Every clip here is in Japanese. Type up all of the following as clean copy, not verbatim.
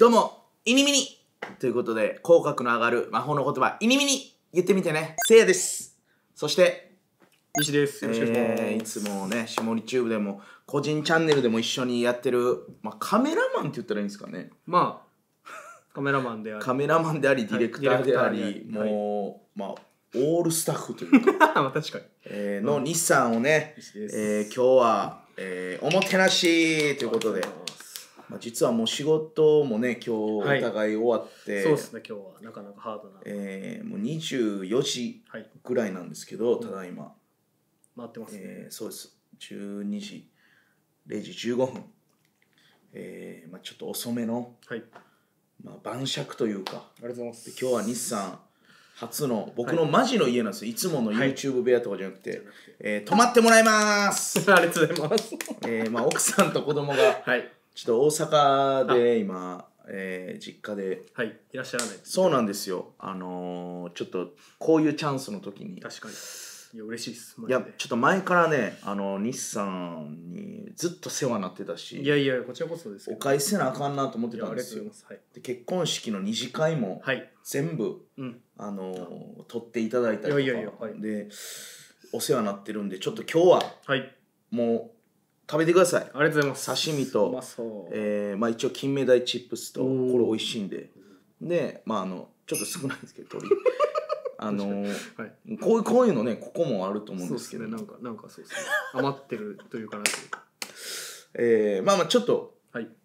どうも、イニミニということで、口角の上がる魔法の言葉、イニミニ言ってみてね。せいやです。そして、 西です。よろしくお願いします。 いつもね、下りチューブでも、個人チャンネルでも一緒にやってる、カメラマンって言ったらいいんですかね。 カメラマンであり、 カメラマンであり、ディレクターであり、もう、オールスタッフというか、 確かに。 の日産をね、今日は、おもてなしということで、実はもう仕事もね、今日お互い終わって、 そうですね、今日はなかなかハードな。 もう24時ぐらいなんですけど、ただいま。 回ってますね。 そうです。12時、0時15分。ちょっと遅めの、晩酌というか、 ありがとうございます。 今日は日産初の僕のマジの家なんですよ。いつもの YouTube 部屋とかじゃなくて、泊まってもらいますありがとうございます。 奥さんと子供が、ちょっと大阪で今、実家で、 いらっしゃらない。 そうなんですよ。ちょっとこういうチャンスの時に、 確かに。いや、嬉しいです。 いや、ちょっと前からね、日産にずっと世話になってたし、 いやいや、こちらこそです。 お返しせなあかんなと思ってたんですよ。で、結婚式の二次会も全部、取っていただいたりとかでお世話になってるんで、ちょっと今日はもう食べてください。 ありがとうございます。 刺身と、一応金目鯛チップスと、これ美味しいんで、で、ちょっと少ないんですけど、鶏こういうのね、ここもあると思うんですけど、 なんかそうですね、余ってるというかなというか、ちょっと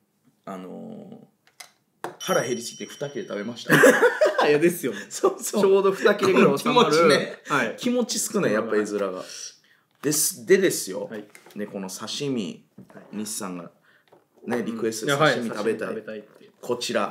腹減りすぎて2切れ食べました。 いやですよね。 ちょうど2切れぐらい収まる気持ち少ない、やっぱ絵面がですよ、この刺身、西さんがねリクエスト刺身食べたい、こちら、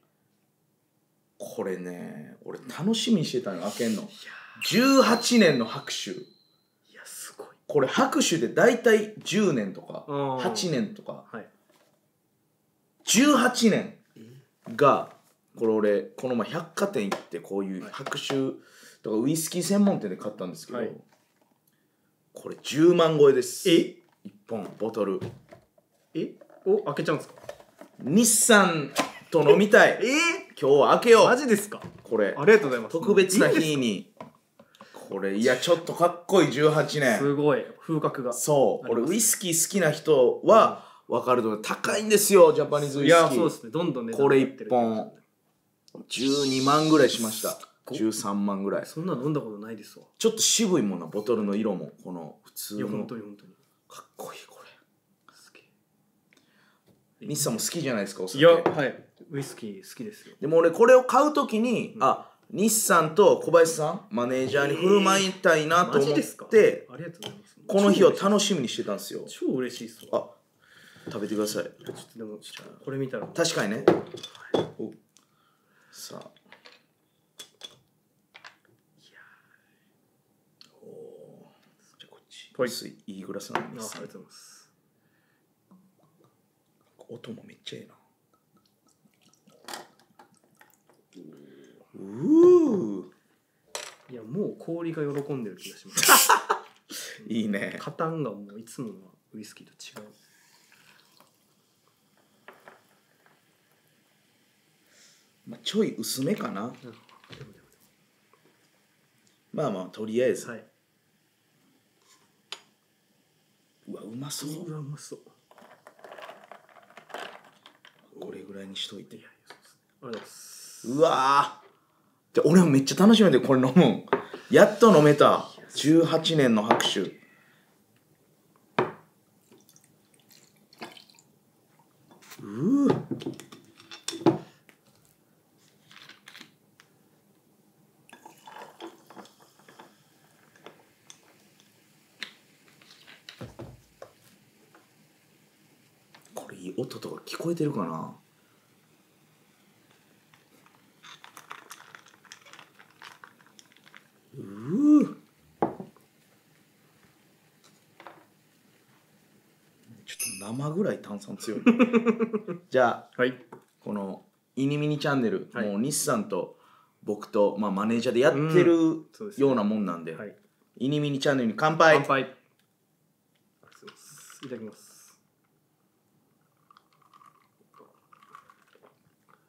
これね、俺楽しみにしてたの開けんの。18年の白酒。いや、すごい。 これ白酒で大体10年とか8年とか、18年が、これ俺この前百貨店行ってこういう白酒とかウイスキー専門店で買ったんですけど、これ10万超えです。1本ボトル。 開けちゃうんですか？ 日産と飲みたい。今日は開けよう。 マジですか？ これありがとうございます。 特別な日にこれ、いやちょっとかっこいい18年。 すごい風格が。 そう、これウイスキー好きな人は分かると思う。高いんですよ、ジャパニーズウイスキー。 いや、そうですね、どんどんね。 これ1本12万ぐらいしました。13万ぐらい。 そんな飲んだことないですわ。 ちょっと渋いもんな、ボトルの色もこの普通の。いや、 本当にかっこいい。これすげえ。西さんも好きじゃないですか、お酒。 いや、はい、ウイスキー好きですよ。 でも俺これを買うときに、日産と小林さんマネージャーに振る舞いたいなと思って、この日を楽しみにしてたんですよ。 超嬉しいっすわ。 食べてください。 ちょっとでもこれ見たら確かにね。さあ、じゃあこっち薄いいいグラスなんです。 ありがとうございます。 音もめっちゃいいな。 いや、もう氷が喜んでる気がします。 いいね。 カタンがもういつものウイスキーと違う。 ちょい薄めかな。とりあえず、うわ、うまそう。 うまそう。 これぐらいにしといて。 ありがとうございます。 うわー、俺もめっちゃ楽しみでこれ飲むん。やっと飲めた。18年の白酒。これいい音とか聞こえてるかな。ちょっと生ぐらい炭酸強い。じゃあ、このイニミニチャンネル、もう日産と僕と、マネージャーでやってるようなもんなんで、イニミニチャンネルに乾杯。 乾杯。いただきます。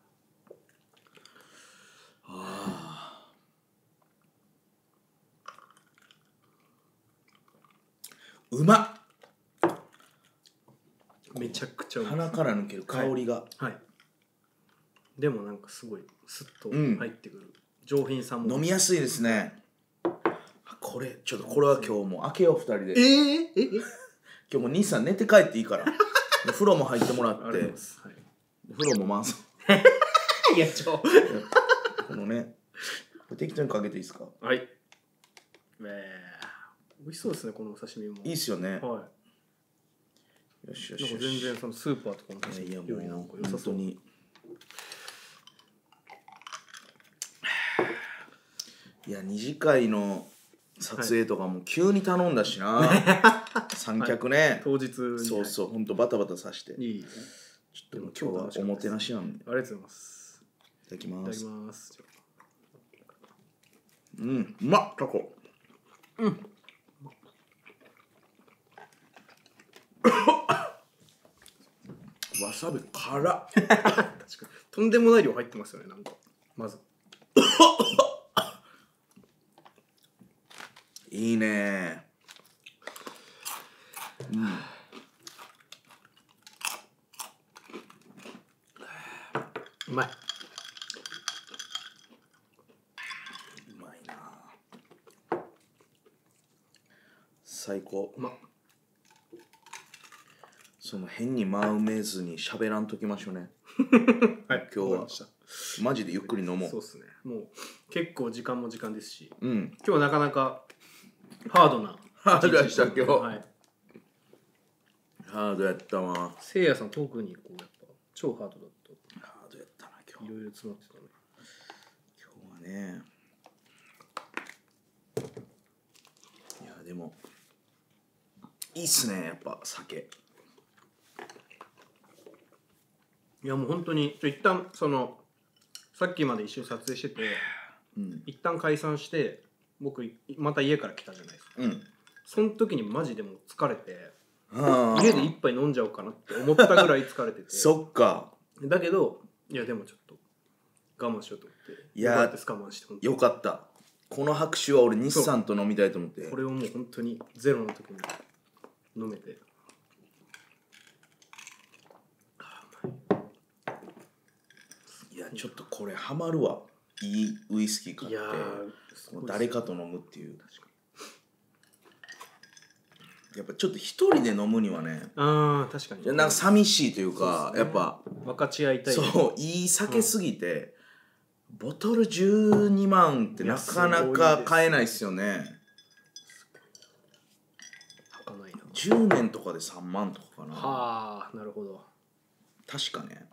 うまっ。 めちゃくちゃうまい。 鼻から抜ける香りが、 はい。でもなんかすごいスッと入ってくる。上品さも。 飲みやすいですね。これちょっとこれは今日も開けよう2人で。今日も兄さん寝て帰っていいから。風呂も入ってもらって。風呂も回す。 いやこのね、適当にかけていいですか。 はい。美味しそうですね、このお刺身も。 いいっすよね。 はい。 よしよしよし。 なんか全然そのスーパーとかの刺身よりなんか良さそう。 いや、二次会の撮影とかも急に頼んだしな。三脚ね。 当日に。 そうそう、ほんとバタバタさして。 いい。 ちょっと今日はおもてなしなんで。 ありがとうございます。 いただきます。 いただきます。 うん、うまっ、タコ。うん。わさび辛っ。 確かにとんでもない量入ってますよね、なんかまず。 いいね。うん。 うまい。 うまいな。最高。その変に間埋めずに喋らんときましょうね。 はい、 今日はマジでゆっくり飲もう。 そうですね。もう結構時間も時間ですし、 うん、 今日はなかなかハードな。 ハードでした今日。 はい。 ハードやったわ。 せいやさん特にこうやっぱ超ハードだった。 ハードやったな今日。 いろいろ詰まってたね。 今日はね。いやでもいいっすね、やっぱ酒。 いやもう本当に一旦そのさっきまで一緒に撮影してて、一旦解散して僕また家から来たじゃないですか。その時にマジでもう疲れて、家で一杯飲んじゃおうかなって思ったぐらい疲れてて。 そっか。 だけどいやでもちょっと我慢しようと思って。 いやよかったです、我慢して。 よかった。この拍手は俺日産と飲みたいと思って。 これをもう本当にゼロの時に飲めて。 いやちょっとこれハマるわ。いいウイスキー買って誰かと飲むっていう。やっぱちょっと一人で飲むにはね、 確かになんか寂しいというか、やっぱ分かち合いたい。 そう、いい酒すぎて、ボトル12万ってなかなか買えないっすよね。10年とかで3万とかかな。 はあ、なるほど。 確かね。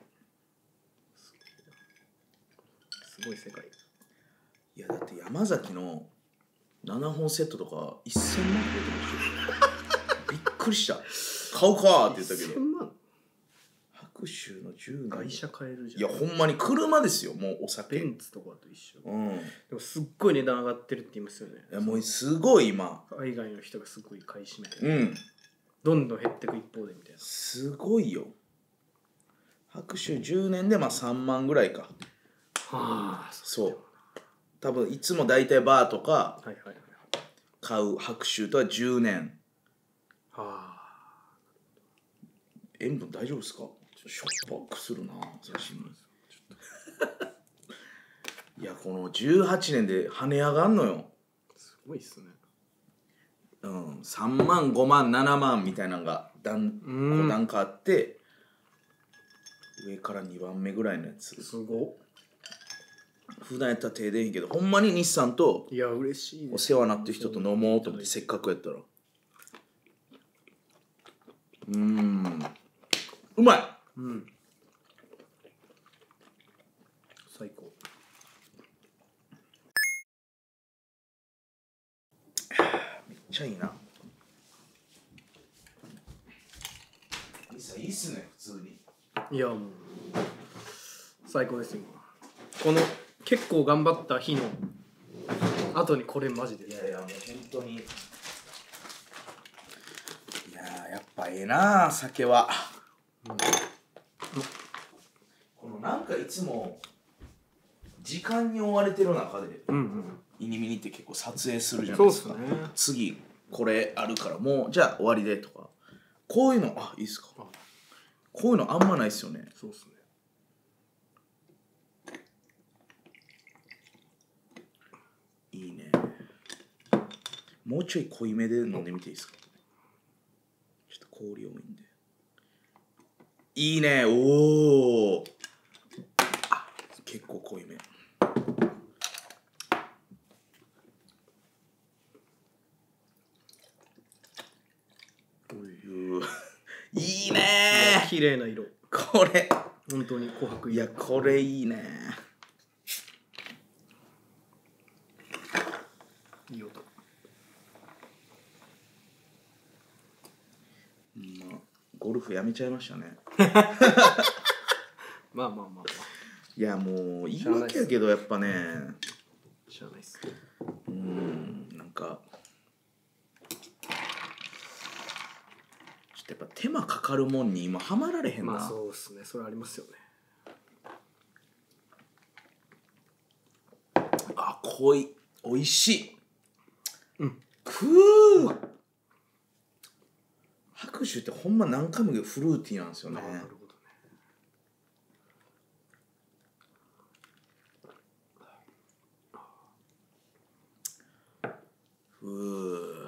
すごい世界。 いやだって山崎の7本セットとか1000万超えてましたよ。びっくりした。買うかって言ったけど。1000万？白州の10年。 会社買えるじゃん。 いやほんまに車ですよ、もうお酒。 ベンツとかと一緒。でもすっごい値段上がってるって言いますよね。 いやもうすごい今。 海外の人がすごい買い占めて。どんどん減っていく一方でみたいな。 すごいよ。白州10年でまあ3万ぐらいか。はあ、そう。多分いつも大体バーとか買う白州とは10年。はあ。塩分大丈夫ですか？しょっぱくするな刺身。いやこの18年で跳ね上がんのよ。 すごいっすね。 3万5万7万みたいなのが5段階あって、上から2番目ぐらいのやつ。 すごっ。 普段やったら手出へんけど、ほんまに日産といや嬉しいお世話になってる人と飲もうと思って、せっかくやったらうまい。 最高。 めっちゃいいな。いいっすね普通に。 いやもう最高ですよ。この結構頑張った日の後にこれマジで。 いやもう本当に。いややっぱええな酒は。このなんかいつも時間に追われてる中で、イニミニって結構撮影するじゃないですか。次これあるからもうじゃあ終わりでとか、こういうのいいっすか、こういうのあんまないっすよね。 そうっすね。 いいね。もうちょい濃いめで飲んでみていいですか。ちょっと氷多いんで。いいね。おお。結構濃いめ。いいね。 綺麗な色。 これ本当に琥珀色。 いやこれいいね。 いい音。 まあゴルフやめちゃいましたね。 まあまあまあまあ。 いやもう言い訳やけどやっぱね。 知らないっす。 なんか。やっぱ手間かかるもんに今ハマられへんな。 まあそうっすね。それありますよね。 濃い。おいしい。白酒ってほんま何回も言うフルーティーなんですよね。なるほどね。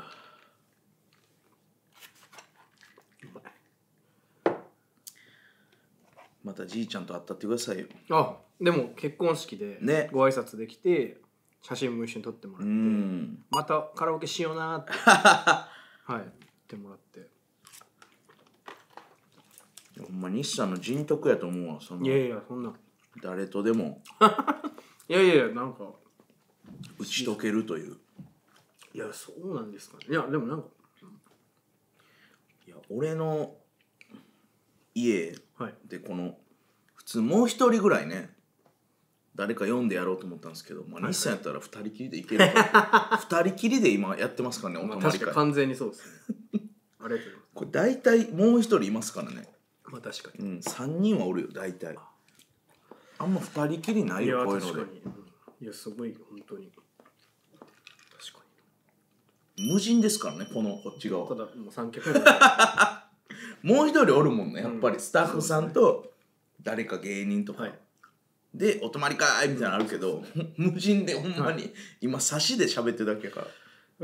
またじいちゃんと会ったってくださいよ。 でも結婚式でご挨拶できて、写真も一緒に撮ってもらって、またカラオケしようなって言ってもらって。 ほんま西さんの人徳やと思うわ。 いやいやそんな誰とでもいやなんか打ち解けるという。 いやそうなんですかね。いやでもなんか、 いや俺の家でこの普通もう一人ぐらいね誰か読んでやろうと思ったんですけど、西さんやったら2人きりでいけるから2人きりで今やってますからね、お泊まり会。 確かに完全にそうですね。ありがとうございます。 これ大体もう一人いますからね。 まあ確かに。 3人はおるよ大体。あんま2人きりないよこういうので。 いやすごい本当に。確かに。無人ですからねこっち側。 ただもう三脚もう一人おるもんねやっぱり、スタッフさんと誰か芸人とか。でお泊まりかいみたいなのあるけど、無人でほんまに今差しで喋ってるだけやから。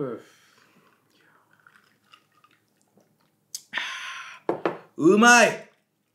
うまい。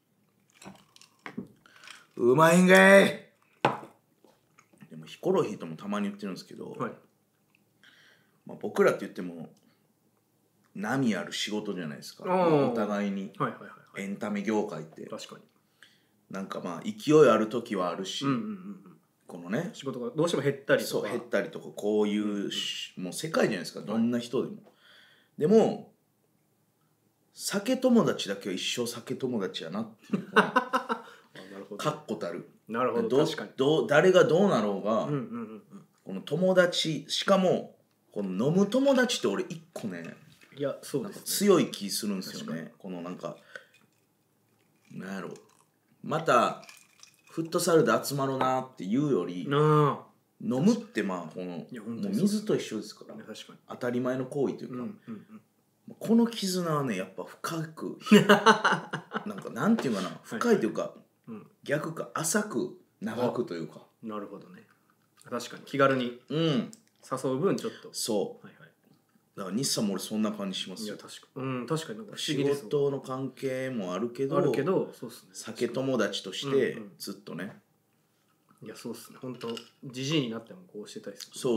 うまいんかい。でもヒコロヒーともたまに言ってるんですけど、まあ、僕らって言っても波ある仕事じゃないですか、お互いに。エンタメ業界って確かになんかまあ勢いある時はあるし、このね仕事がどうしても減ったりとか、 そう減ったりとか、こういう、もう世界じゃないですか、どんな人でも。でも酒友達だけは一生酒友達やなっていう確固たる。 なるほど。確かに誰がどうなろうが、この友達、しかもこの飲む友達って俺一個ね、 いやそうですね、 強い気するんですよね。このなんかなんやろう、またフットサルで集まろうなっていうより、飲むってまあこのもう水と一緒ですから、当たり前の行為というか、この絆はねやっぱ深くなんかなんていうかな、深いというか逆か浅く長くというか。 なるほどね。確かに気軽に誘う分ちょっと、 そうだから日産も俺そんな感じしますよ。 いや確かになんか不思議です。仕事の関係もあるけどそうっすね、 酒友達としてずっとね。 いやそうっすね、本当じじいになってもこうしてたいっす。 そう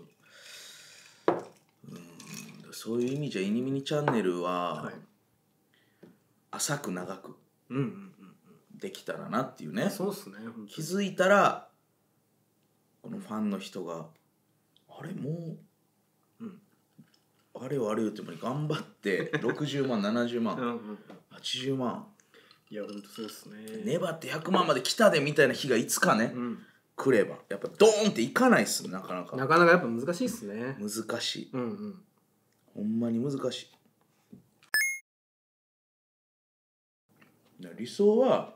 そういう意味じゃイニミニチャンネルは浅く長くできたらなっていうね。 そうっすね。 気づいたらこのファンの人があれもうあれよあれよって頑張って60万70万80万、 いやほんとそうっすね。 粘って100万まで来たでみたいな日がいつかね、来ればやっぱドーンっていかないっすね。なかなかやっぱ難しいっすね。 難しい、ほんまに難しい。理想は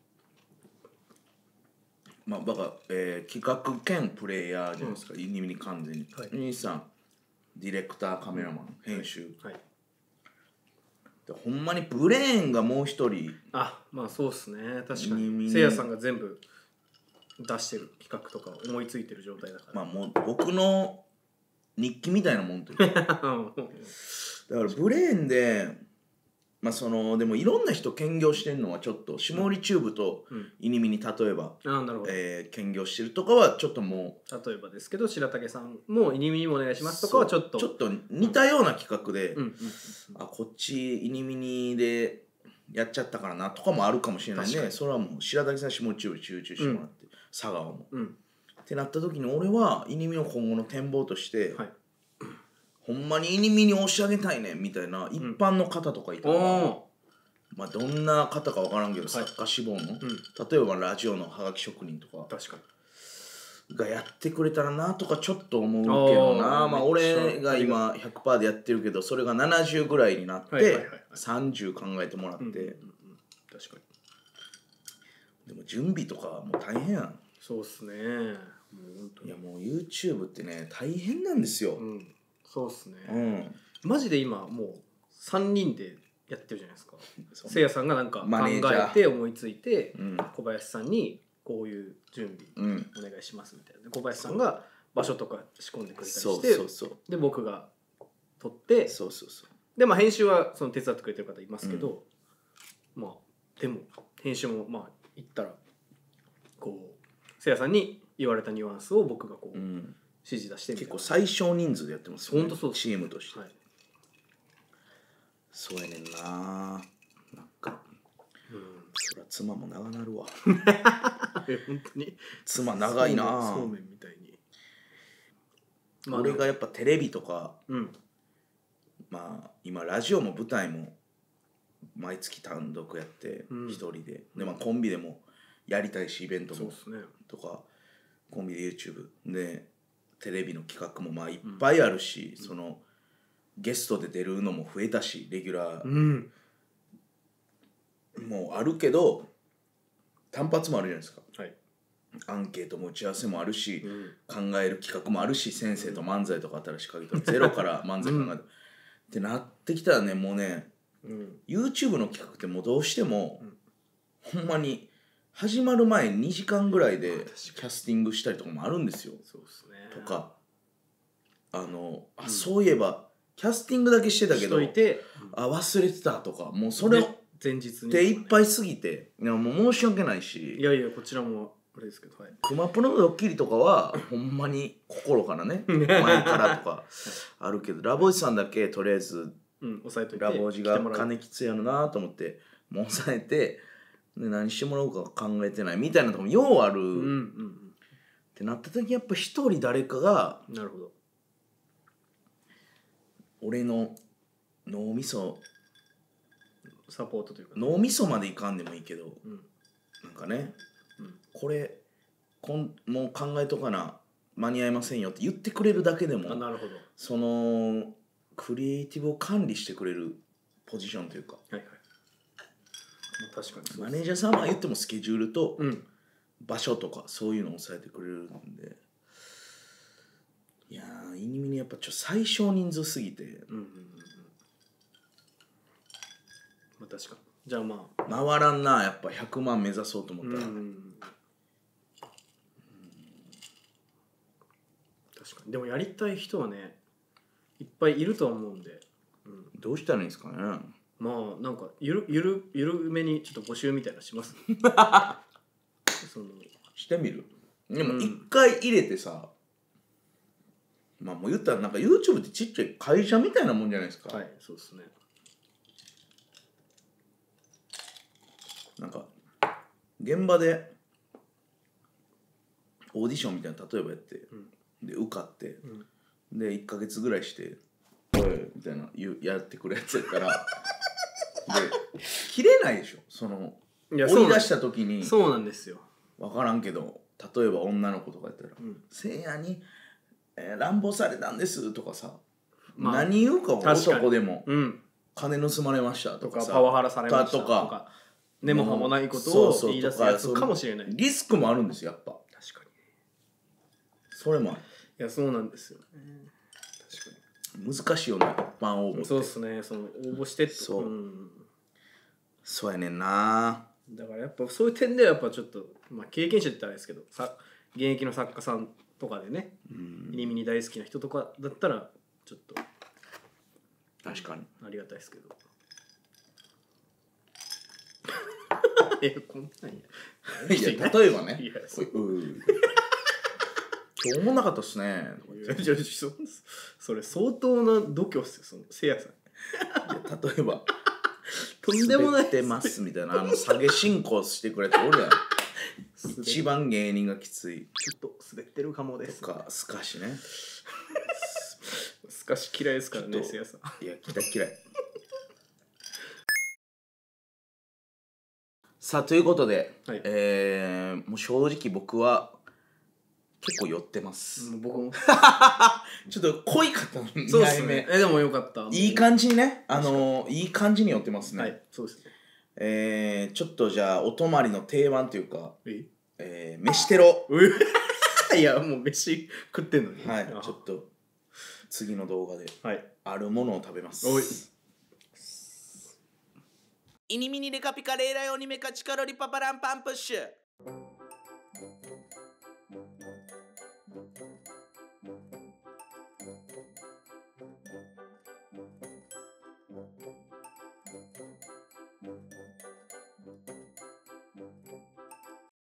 まあだから、企画兼プレイヤーじゃないですか、イニミニ完全に。兄さんディレクターカメラマン、編集、 はい、 でほんまにブレーンがもう一人。 あ、まあそうっすね、確かにせいやさんが全部出してる企画とか思いついてる状態だから、 まあもう僕の日記みたいなもんというかだからブレーンでまあそのでもいろんな人兼業してるのはちょっと下売りチューブとイニミに例えば、兼業してるとかはちょっともう例えばですけど白竹さんもイニミにもお願いしますとかはちょっと似たような企画で、あこっちイニミニでやっちゃったからなとかもあるかもしれないね。それはもう白竹さん下売りチューブに集中してもらって、佐川も、ってなった時に俺はイニミの今後の展望として、ほんまにイニミに押し上げたいねんみたいな一般の方とかいたら、まあどんな方か分からんけど、作家志望の、例えばラジオのハガキ職人とかがやってくれたらなとかちょっと思うけどな。まあ俺が今 100% でやってるけどそれが70ぐらいになって30考えてもらって、 確かにでも準備とかもう大変やん。 そうっすね。 いやもう YouTube ってね大変なんですよ。 そうっすね、マジで今もう3人でやってるじゃないですか。せいやさんがなんか考えて思いついて、小林さんにこういう準備お願いしますみたいな、小林さんが場所とか仕込んでくれたりして、で僕が撮って、でまあ編集はその手伝ってくれてる方いますけど、まあでも編集もまあ言ったらこうせいやさんに言われたニュアンスを僕がこう、指示出してみたいな。 結構最小人数でやってますよね。 本当そうチームとして、そうやねんな。なんか、そりゃ妻も長なるわ本当に妻長いな。 そうめんみたいに、 俺がやっぱテレビとか、まあ今ラジオも舞台も毎月単独やって一人で、でまあコンビでもやりたいしイベントもとか、コンビで YouTube でテレビの企画もまあいっぱいあるし、そのゲストで出るのも増えたしレギュラーもあるけど、単発もあるじゃないですか、アンケートも打ち合わせもあるし、考える企画もあるし、先生と漫才とか新しいかけたらゼロから漫才考えるってなってきたらね、もうね、YouTube の企画ってもうどうしても、ほんまに始まる前2時間ぐらいでキャスティングしたりとかもあるんですよ。とかそういえばキャスティングだけしてたけど忘れてたとか、もうそれを前日に手いっぱいすぎて、いやもう申し訳ないし、 いやいやこちらもあれですけど、 クマプロのドッキリとかはほんまに心からね前からとかあるけど、ラボイさんだけとりあえず抑えといて、 ラボジが金きつやるなと思ってもう抑えて、で何してもらおうか考えてないみたいなとこもようある、ってなった時やっぱ一人誰かが、 なるほど、 俺の脳みそサポートというか、 脳みそまでいかんでもいいけど、なんかね、これもう考えとかな間に合いませんよって言ってくれるだけでも、 なるほど、 そのクリエイティブを管理してくれるポジションというか、 確かにマネージャーさんは言ってもスケジュールと場所とかそういうのを抑えてくれるんで、いやーイニミニやっぱ最小人数すぎて、 確かに、じゃあまあ回らんな、やっぱ100万目指そうと思ったら、 確かに。でもやりたい人はねいっぱいいるとは思うんで、 どうしたらいいんですかね。 まあなんかゆるめにちょっと募集みたいなしますそのしてみる。でも一回入れてさ、まあもう言ったらなんか YouTube ってちっちゃい会社みたいなもんじゃないですか。 そうですね。 なんか現場でオーディションみたいな例えばやって、で受かって、で1ヶ月ぐらいして「おい」みたいなやってくるやつやったらで切れないでしょ。その追い出した時にそうなんですよ。 分からんけど、例えば女の子とかやったら「せいやに、乱暴されたんです」とかさ、何言うか男でも、金盗まれましたとかさ、 パワハラされましたとか根も葉もないことを言い出すやつかもしれない。 リスクもあるんですよやっぱ。 確かに。 それもある。 いやそうなんですよね。確か難しいよな、一般応募って。 そうっすね、その応募してってそう、そうやねんな。 だからやっぱそういう点ではやっぱちょっと、まあ、経験者って言ったらあれですけど現役の作家さんとかでね、イニミニ大好きな人とかだったらちょっと確かにありがたいですけどこんなんやいや例えばねいや今日もなかったっすねそれ相当な度胸っすよ、そのせいやさん。 例えばとんでもない滑ってますみたいな下げ進行してくれておるやん一番芸人がきついちょっと滑ってるかもです、 とかすかしねすかし嫌いですからね、せいやさん。 いや嫌いさあということで、はい、もう正直僕は結構寄ってます。 僕もちょっと濃い方のそうですね。でもよかった。 いい感じにね、いい感じに寄ってますね。 はい、そうですね。ちょっとじゃあお泊まりの定番というか、飯テロ。 いやもう飯食ってんのに。 はい、ちょっと次の動画であるものを食べます。 おい。 イニミニレカピカレーラヨニメカチカロリパパランパンプッシュ。